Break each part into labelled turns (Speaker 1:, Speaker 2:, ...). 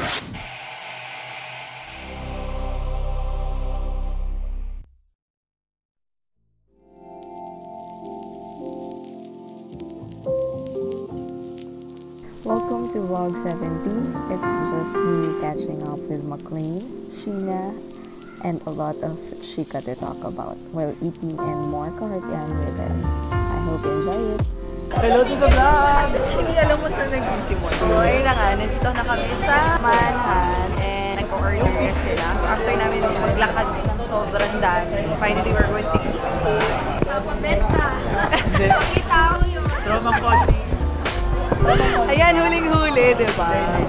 Speaker 1: Welcome to Vlog 70. It's just me catching up with McLean, Sheena, and a lot of chika to talk about while eating and more kahartian with them. I hope you enjoy it.
Speaker 2: Hello to the vlog!
Speaker 3: Hindi alam mo saan nagsisimula. So, ayun na nga, nandito na kami sa Manhan and nag-order sila. So, after namin maglakad ng sobrang dami, finally we're going to eat. Pabenta! Kita ko yun!
Speaker 2: Trauma Kochi.
Speaker 3: Ayan, huling-huli, diba?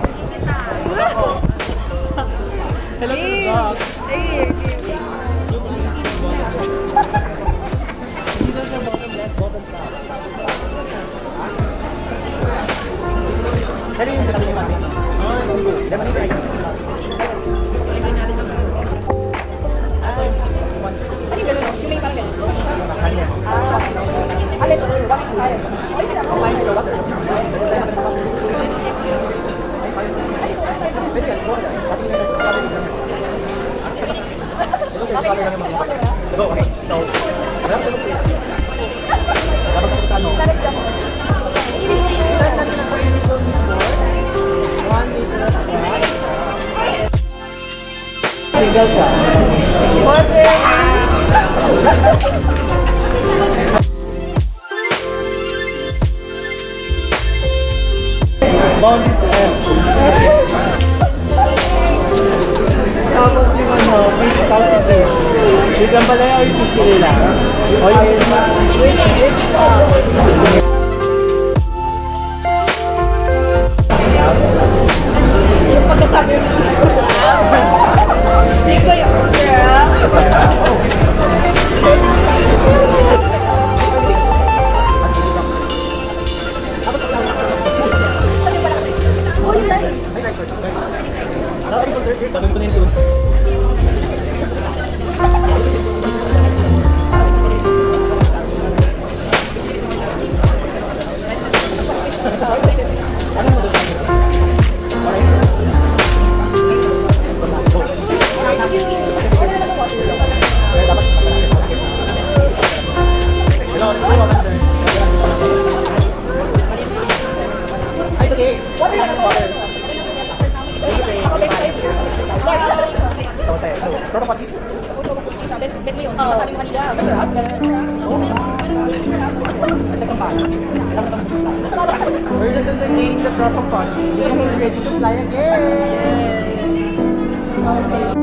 Speaker 2: Hello to the vlog!
Speaker 3: Hey!
Speaker 2: Hindi na siya bottomless, bottoms up. Pero yung dalawa yung mami. Oh, hindi. Lemon it rice.
Speaker 3: Ano yung gano'n? Yung may parang gano'n?
Speaker 2: Yung makali lemon.
Speaker 3: Alin, bakit tayo?
Speaker 2: Ako kain nito, water. Pwede tayo maganda water. Pwede yan, go agad. Kasi yung strawberry lang. Ito sir, strawberry lang yung mga. Go, okay. So, wala ko sa dapat kasi sa ano. Kita sabi na for your little before. 1 liter of fat. Single siya. Water! Bounty fresh. Tapos yung ano, fish, salty fish. Biglang pala yung fish lang. O yung
Speaker 3: Yung pagkasabi mo hindi ko yung bet mo yun. Sabi mo kanina.
Speaker 2: We're just entertaining the drop of Kochi because we're ready to fly again.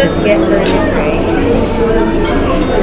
Speaker 3: just get curly fries.